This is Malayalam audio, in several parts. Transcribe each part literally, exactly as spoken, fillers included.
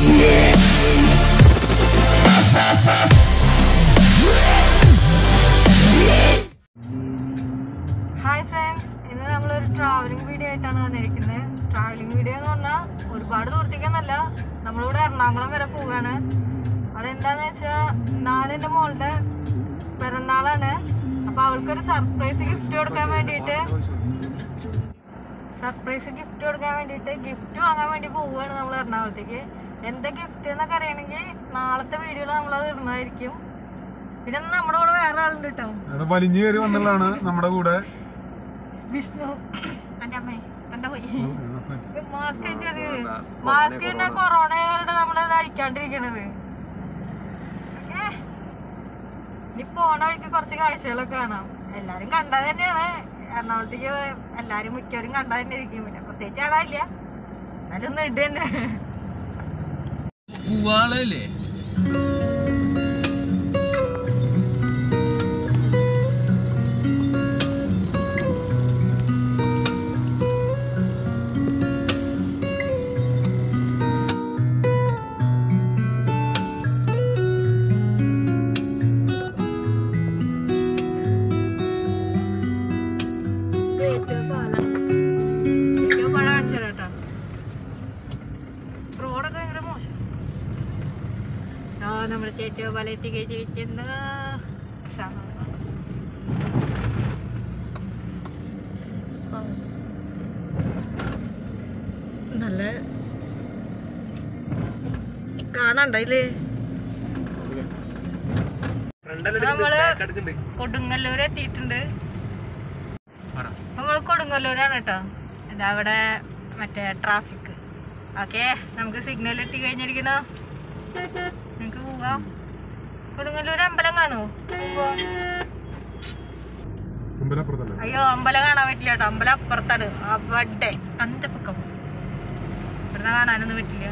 ഹായ് ഫ്രണ്ട്സ്, ഇന്ന് നമ്മളൊരു ട്രാവലിംഗ് വീഡിയോ ആയിട്ടാണ് വന്നിരിക്കുന്നത്. ട്രാവലിംഗ് വീഡിയോ എന്ന് പറഞ്ഞാൽ ഒരുപാട് ദൂരത്തേക്കൊന്നല്ല, നമ്മളിവിടെ എറണാകുളം വരെ പോവുകയാണ്. അതെന്താന്ന് വെച്ചാൽ നാളെ എൻ്റെ മോളുടെ പിറന്നാളാണ്. അപ്പോൾ അവൾക്കൊരു സർപ്രൈസ് ഗിഫ്റ്റ് കൊടുക്കാൻ വേണ്ടിയിട്ട് സർപ്രൈസ് ഗിഫ്റ്റ് കൊടുക്കാൻ വേണ്ടിയിട്ട് ഗിഫ്റ്റ് വാങ്ങാൻ വേണ്ടി പോവുകയാണ് നമ്മൾ എറണാകുളത്തേക്ക്. എന്താ ഗിഫ്റ്റ് എന്നൊക്കെ അറിയണമെങ്കിൽ നാളത്തെ വീഡിയോയിൽ നമ്മളത് ഇടുന്നതായിരിക്കും. പിന്നെ നമ്മുടെ കൂടെ വേറെ ആളുണ്ട് കേട്ടോ, വലിഞ്ഞു കയറി വന്നുള്ളതാണ് നമ്മുടെ കൂടെ വിഷ്ണു. എൻ്റെ അമ്മേ എന്താ പോയി മാസ്ക് മാസ്ക് പിന്നെ കൊറോണയുടെ നമ്മളത് അഴിക്കാണ്ടിരിക്കണത്. ഓക്കെ, ഇനി പോണ വഴിക്ക് കുറച്ച് കാഴ്ചകളൊക്കെ കാണാം. എല്ലാരും കണ്ടത് തന്നെയാണ്, എറണാകുളത്തേക്ക് എല്ലാരും മിക്കവരും കണ്ടത് തന്നെ ഇരിക്കും. പിന്നെ പ്രത്യേകിച്ച് കാണാനില്ല, എന്നാലും ഒന്ന് ഇട് തന്നെ. റോഡൊക്കെ ഭയങ്കര മോശം. നമ്മുടെ ചേറ്റോ പല എത്തിക്കഴിച്ചിരിക്കുന്ന നല്ല കാണണ്ടല്ലേ. നമ്മള് കൊടുങ്ങല്ലൂർ എത്തിയിട്ടുണ്ട്. നമ്മള് കൊടുങ്ങല്ലൂരാണ് കേട്ടോ. ഇതവിടെ മറ്റേ ട്രാഫിക്. ഓക്കെ, നമുക്ക് സിഗ്നൽ എത്തി കഴിഞ്ഞിരിക്കുന്നു. നിങ്ങക്ക് പോവാം. കൊടുങ്ങല്ലൂർ അമ്പലം കാണോ? അയ്യോ, അമ്പലം കാണാൻ പറ്റില്ല കേട്ടോ. അമ്പലം അപ്പുറത്താണ്, അവിടെ അന്റെ പൊക്കം. ഇവിടുന്ന് കാണാനൊന്നും പറ്റില്ല.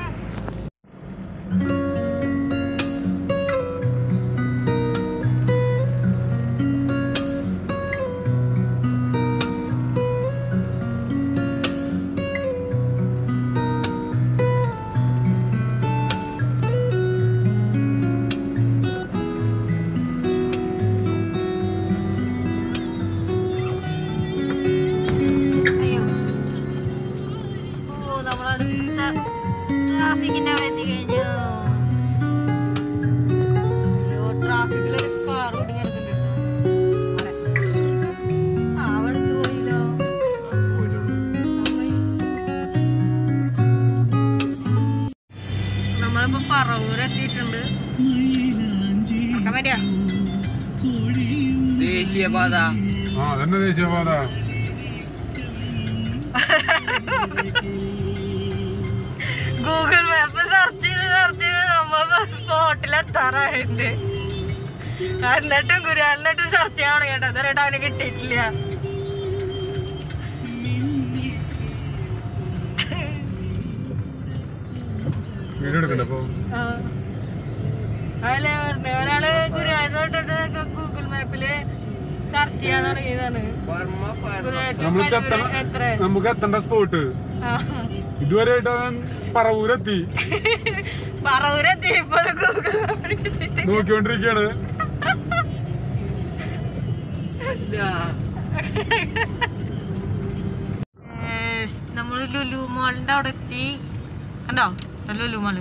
ട്രാഫിക്കിന്റെ അവിടെ എത്തി കഴിഞ്ഞു. ട്രാഫിക്കിലൊരു കാർ ഓടി കിടക്കുന്നുണ്ട്. ആ, അവിടെ പോയില്ലോ. നമ്മളിപ്പോ പറവൂർ എത്തിയിട്ടുണ്ട്. ദേശീയപാത. ആ അതന്നെ ദേശീയപാത. ഗൂഗിൾ മാപ്പ് സെർച്ച് ചെയ്ത് സെർച്ച് ചെയ്ത് നമ്മ സ്പോട്ടിലെത്താറായിട്ട്. എന്നിട്ടും ഗുരു എന്നിട്ടും സെർച്ച് ചെയ്യാൻ തുടങ്ങി കേട്ടോ. ഇതുവരെയായിട്ട് അവന് കിട്ടിയിട്ടില്ല. അതല്ലേ പറഞ്ഞ ഒരാള് ഗുരുവായൂരിലോട്ടിട്ട് ഗൂഗിൾ മാപ്പില് സെർച്ച് ചെയ്യാൻ തുടങ്ങിയതാണ്. എത്ര നമുക്ക് എത്തേണ്ട സ്പോട്ട് ഇതുവരെയായിട്ട് അവൻ പറവൂരെത്തി. പറവൂരെത്തി ഇപ്പോഴും ഗൂഗിൾ മാപ്പിൽ നോക്കിക്കൊണ്ടിരിക്കാണ്. നമ്മള് ലുലു മോളിന്റെ അവിടെ എത്തി. കണ്ടോ ലുലു മോള്?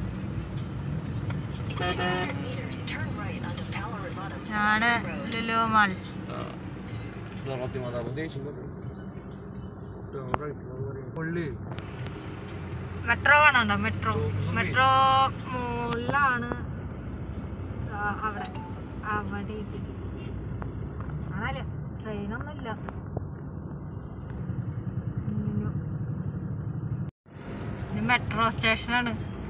ആണ് ലുലു മോൾ. മെട്രോ കാണാണ്ടോ? മെട്രോ മെട്രോ മുകളിലാണ്. അവിടെ അവിടെ ആണല്ലേ, ട്രെയിനൊന്നുമില്ല. മെട്രോ സ്റ്റേഷനാണ്.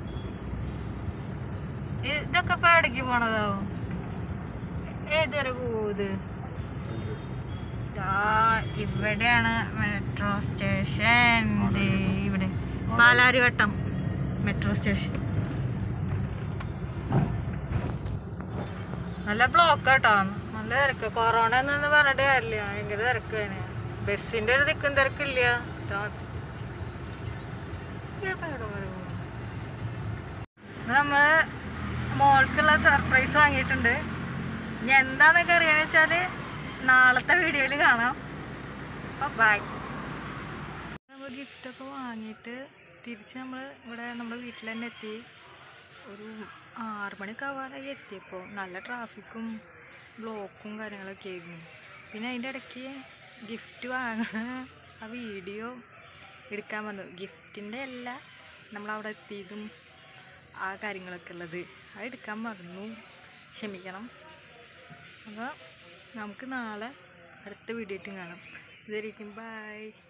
ഇതൊക്കെ ഇപ്പൊ എവിടേക്ക് പോണതാവും? ഏതുവരെ പോവുത്? ഇവിടെയാണ് മെട്രോ സ്റ്റേഷൻ. ഇവിടെ പാലാരിവട്ടം മെട്രോ സ്റ്റേഷൻ. നല്ല ബ്ലോക്ക് കേട്ടോ, നല്ല തിരക്ക്. കൊറോണ എന്നൊന്നും പറഞ്ഞിട്ട് കാര്യമില്ല, ഭയങ്കര തിരക്കാണ്. ബസ്സിന്റെ ഒരു തിക്കും തിരക്കില്ല. നമ്മൾ മോൾക്കുള്ള സർപ്രൈസ് വാങ്ങിയിട്ടുണ്ട്. ഇനി എന്താണെന്നൊക്കെ അറിയാന്ന് വെച്ചാൽ നാളത്തെ വീഡിയോയിൽ കാണാം. അപ്പോൾ ബൈ. നമ്മൾ ഗിഫ്റ്റൊക്കെ വാങ്ങിയിട്ട് തിരിച്ച് നമ്മൾ ഇവിടെ നമ്മുടെ വീട്ടിൽ തന്നെ എത്തി. ഒരു ആറ് മണിയൊക്കെ ആവാറായി എത്തിയപ്പോൾ. നല്ല ട്രാഫിക്കും ബ്ലോക്കും കാര്യങ്ങളൊക്കെ ആയിരുന്നു. പിന്നെ അതിൻ്റെ ഇടയ്ക്ക് ഗിഫ്റ്റ് വാങ്ങണ ആ വീഡിയോ എടുക്കാൻ വന്നു. ഗിഫ്റ്റിൻ്റെ അല്ല, നമ്മളവിടെ എത്തിയതും ആ കാര്യങ്ങളൊക്കെ ഉള്ളത് അത് എടുക്കാൻ മറന്നു, ക്ഷമിക്കണം. അപ്പോൾ നമുക്ക് നാളെ അടുത്ത വീഡിയോ ആയിട്ട് കാണാം. ഇതായിരിക്കും. ബൈ.